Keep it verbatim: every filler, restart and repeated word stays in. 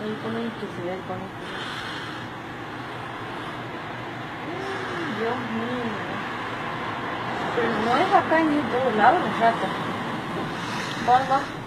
Ahí pone que se ve el conejo. Dios mío. Pero no es acá en todos lados las ratas. Va, va.